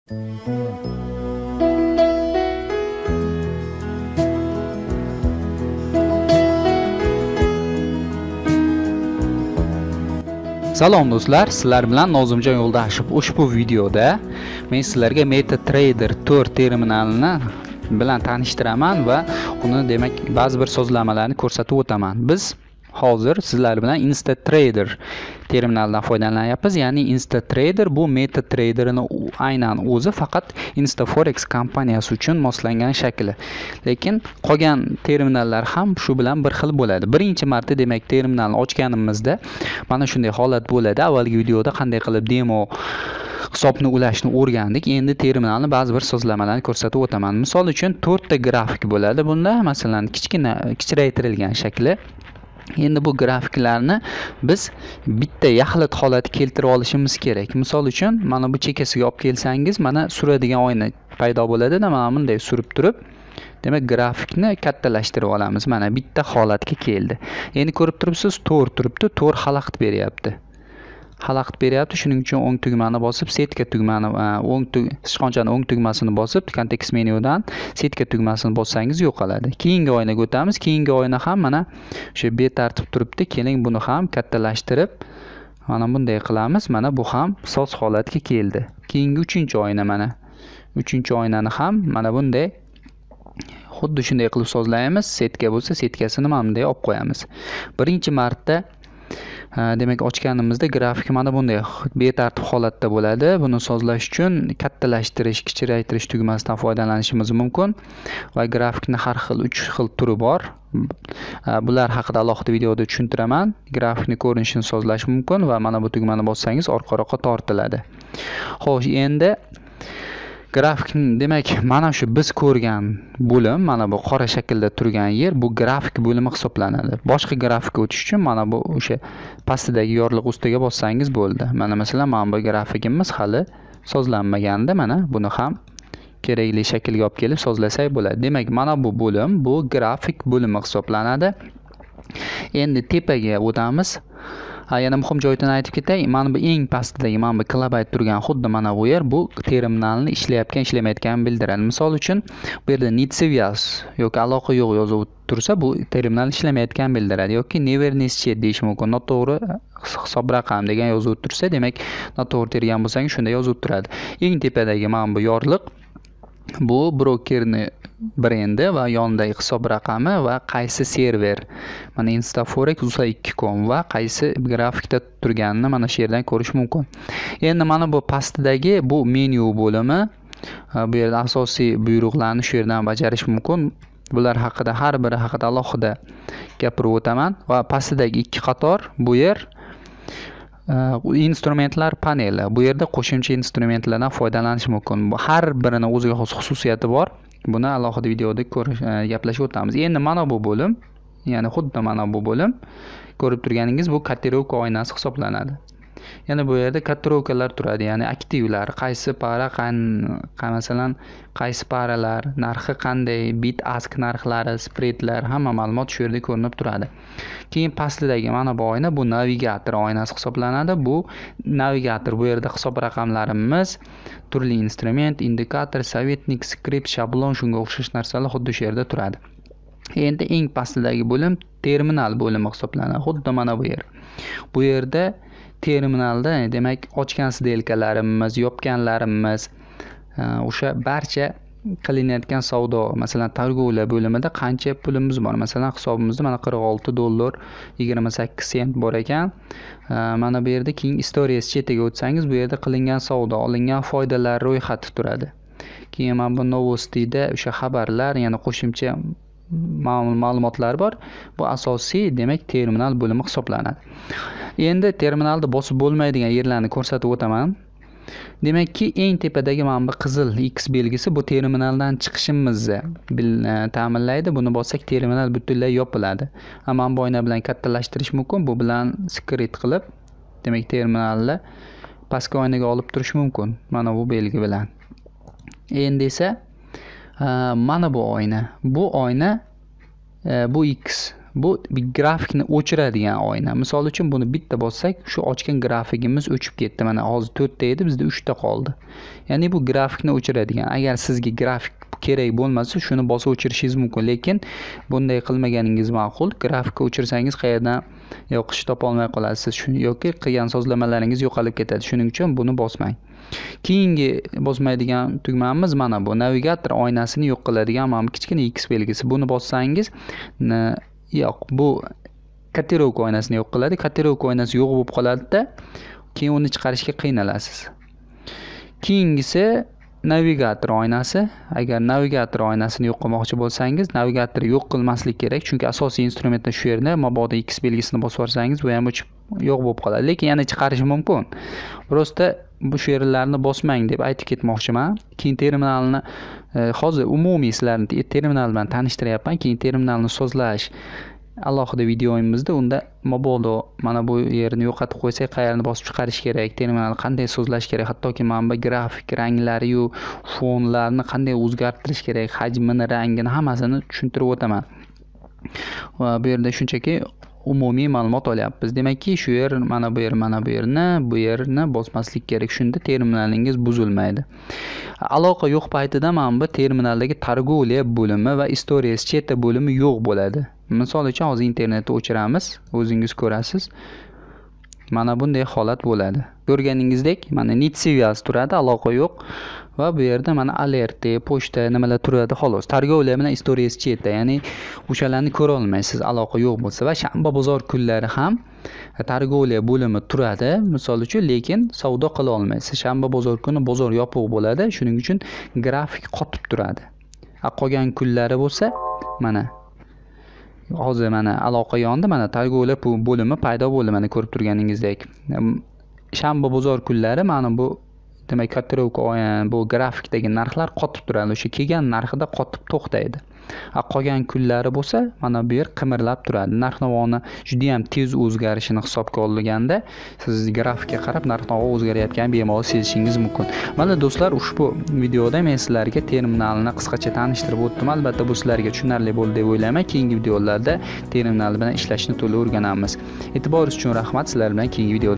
Salom do'stlar, sizlar bilan Nozimjon Yo'ldashev. Ushbu videoda men sizlarga MetaTrader 4 terminalini bilan tanishtiraman va uni demak ba'zi bir sozlamalarni ko'rsatib o'taman. Biz hozir sizlar bilan InstaTrader terminalidan foydalanyapmiz. Ya'ni InstaTrader bu MetaTrader'ning aynan o'zi, faqat InstaForex kompaniyasi uchun moslangan shakli. Lekin qolgan terminallar ham shu bilan bir xil bo'ladi. Birinchi marta demak terminalni ochganimizda mana shunday holat bo'ladi. Avvalgi videoda qanday qilib demo hisobni ulashni o'rgandik. Endi terminalni ba'zi bir sozlamalarni ko'rsatib o'taman. Misol uchun 4 ta grafik bo'ladi bunda. Masalan, kichraytirilgan shakli. Endi bu grafiklarni biz bitta yaxlit holati keltirib olishimiz kerak. Misol uchun mana bu chekkasiga olib kelsangiz, mana suradigan oyna paydo bo'ladi-da, mana bunday surib turib, demak grafikni kattalashtirib olamiz. Mana bitta holatga keldi. Endi ko'rib turibsiz, 4 turibdi, 4 xalaqit beryapti. Xalaqit beryapti. Shuning uchun o'ng tugmani bosib, setka tugmani sichqonchaning o'ng tugmasini bosib, kontekst menyudan setka tugmasini bossangiz yo'qoladi. Keyingi oynaga o'tamiz. Keyingi oyna ham mana o'sha betartib turibdi. Keling, buni ham kattalashtirib mana bunday qilamiz. Mana bu ham soz holatga keldi. Keyingi 3-oyna, mana 3-oynani ham mana bunday xuddi shunday qilib sozlaymiz. Setka bo'lsa, setkasini mana bunday olib qo'yamiz. Birinchi marta demak ochganimizda grafik mana bunday betartib holatda bo'ladi. Buni sozlash uchun kattalashtirish, kichraytirish tugmasidan foydalanishimiz mumkin va grafikni har xil 3 xil turi bor. Bular haqida alohida videoda tushuntiraman. Grafikni ko'rinishini sozlash mumkin va mana bu tugmani bossangiz orqa-orqa tortiladi. Xo'sh, endi grafikni demak mana shu biz ko'rgan bo'lim, mana bu qora shaklda turgan yer, bu grafik bo'limi hisoblanadi. Boshqa grafikka o'tish uchun mana bu o'sha pastidagi yorliq ustiga bossangiz bo'ldi. Mana masalan, mana bu grafikimiz hali sozlanmaganda, mana buni ham kerakli shaklga olib kelib sozlasak bo'ladi. Demak, mana bu bo'lim, bu grafik bo'limi hisoblanadi. Endi tepaga o'tamiz. Yana muhim joydan aytib ketay, mana bu eng pastdagi mana bu kilobayt turgan xuddi mana bu yer, bu terminalni ishlayotgan, ishlamayotganini bildiradi. Misol uchun, bu yerda net связь yoki aloqa yo'q yozib tursa, bu terminal ishlamayotganini bildiradi. Yoki never neschet deyish mumkin. Noto'g'ri hisob raqam degan yozib tursa, demak noto'g'ri tergan bo'lsangiz shunday yozib turadi. Eng tepadagi mana bu yorliq, bu brokerni brendi va yonidagi hisob raqami va qaysi server, mana InstaForex USA2.com va qaysi grafikda turganini mana shu yerdan ko'rish mumkin. Endi mana bu pastdagi bu menyu bo'limi, bu yerda asosiy buyruqlarni shu yerdan bajarish mumkin. Bular haqida har biri haqida alohida gapirib o'taman va pastdagi 2 qator bu yer instrumentlar paneli. Bu yerda qo'shimcha instrumentlardan foydalanish mumkin. Har birining o'ziga xos xususiyati bor. Buni alohida videoda gaplashib o'tamiz. Endi mana bu bo'lim, ya'ni xuddi mana bu bo'lim ko'rib turganingiz bu kotirovka oynasi hisoblanadi. Yana bu yerda kotirovkalar turadi, ya'ni aktivlar, qaysi para masalan qaysi paralar, narxi qanday, bid ask narxlari, spreadlar, hamma ma'lumot shu yerda ko'rinib turadi. Keyin pastdagi mana bu oyna, bu navigator oynasi hisoblanadi. Bu navigator, bu yerda hisob raqamlarimiz, turli instrument, indikator, sovetnik, skript, shablon, shunga o'xshash narsalar xuddi shu yerda turadi. Endi eng pastdagi bo'lim terminal bo'limi hisoblanadi. Xuddi mana bu yer. Bu yerda terminalda demak ochgan sdelkalarimiz, yopganlarimiz, o'sha barcha qilinayotgan savdo, masalan targovlar bo'limida qancha pulimiz bor. Masalan hisobimizda mana $46.28 bor ekan. Mana bu yerda keyin istoriyasi chetiga o'tsangiz, bu yerda qilingan savdo, olingan foydalar ro'yxati turadi. Keyin mana bu novostida o'sha xabarlar, yana qo'shimcha ma'lumotlar bor. Bu asosiy demak terminal bo'limi hisoblanadi. Endi terminalda bosib bo'lmaydigan yerlarni ko'rsatib o'taman. Demakki, eng tepadagi mana bu qizil X belgisi bu terminaldan chiqishimizni ta'minlaydi. Buni bossak terminal butunlay yopiladi. Mana bu oyna bilan kattalashtirish mumkin. Bu bilan skrit qilib, demak terminalni pastki oynaga olib turish mumkin. Mana bu belgi bilan. Endi esa mana bu oyna. Bu oyna bu X. bu bir grafikni o'chiradigan oyna. Misol uchun buni bitta bossak, shu ochgan grafikimiz o'chib ketdi. Mana hozir 4 ta edi, bizda 3 ta qoldi. Ya'ni bu grafikni o'chiradigan. Agar sizga grafik kerak bo'lmasa, shuni bosib o'chirishingiz mumkin, lekin bunday qilmaganingiz ma'qul. Grafikni o'chirsangiz qayerdan yoqish topa olmay qolasiz. Yoki qilgan sozlamalaringiz yo'qolib ketadi. Shuning uchun buni bosmang. Keyingi bosmaydigan tugmamiz mana bu navigator oynasini yo'q qiladigan mana bu kichkina X belgisi. Buni bossangiz yo'q, bu kotirovka oynasini yo'q qiladi. Kotirovka oynasi yo'q bo'lib qoladi-da, keyin uni chiqarishga qiynalasiz. Keyingisi navigator oynasi. Agar navigator oynasini yo'q qilmoqchi bo'lsangiz, navigatorni yo'q qilmaslik kerak, chunki asosiy instrumentda shu yerda mabodo X belgisini bosib yuborsangiz, bu ham o'chib yo'q bo'lib qoladi. Lekin yana chiqarish mumkin. Prosta bu shu yerlarni bosmang deb aytib ketmoqchiman. Keyin terminalni hozir umumiy sizlarni terminal bilan tanishtiryapman. Keyin terminalni sozlash alohida videoyimizda, unda mabodo mana bu yerni yo'qotib qo'ysak, qayerni bosib chiqarish kerak, terminalni qanday sozlash kerak, hattoki mana bu grafik ranglari yu fonlarni qanday o'zgartirish kerak, hajmini, rangini hammasini tushuntirib o'taman. Va bu yerda shunchaki umumiy ma'lumot olyapmiz. Demakki, shu yer mana bu yerni bosmaslik kerak. Shunda terminalingiz buzilmaydi. Aloqa yo'q paytida mana bu terminaldagi targovliya bo'limi va istoriyasi cheta bo'limi yo'q bo'ladi. Misol uchun hozir internetni o'chiramiz, o'zingiz ko'rasiz. Mana bunday holat bo'ladi. Ko'rganingizdek, mana net seviyasi turadi, aloqa yo'q va bu yerda mana alerta, pochta nimalar turadi xolos. Targovliya bilan istoriyasi cheta, ya'ni o'shalarni ko'ra olmaysiz aloqa yo'q bo'lsa. Va shanba bozor kunlari ham targovliya bo'limi turadi, misol uchun, lekin savdo qila olmaysiz. Shanba bozor kuni bozor yopiq bo'ladi, shuning uchun grafik qotib turadi. Qolgan kunlari bo'lsa, mana hozir mana aloqa yondi, mana targovliya bo'limi paydo bo'ldi, mana ko'rib turganingizdek. Shanba bozor kunlari mana bu demak kotirovka bu grafikdagi narxlar qotib turadi. O'sha kelgan narxida qotib to'xtaydi. Qolgan kunlari bo'lsa, mana bu yer qimirlab turadi. Narx-navoni juda ham tez o'zgarishini hisobga olganda, siz grafikka qarab narx-navo o'zgarayotganini bemalol sezishingiz mumkin. Mana do'stlar, ushbu videoda men sizlarga terminalni qisqacha tanishtirib o'tdim. Albatta bu sizlarga tushunarli bo'ldi deb o'ylayman. Keyingi videolarda terminal bilan ishlashni to'liq o'rganamiz. E'tiboringiz uchun rahmat. Sizlar bilan keyingi videoda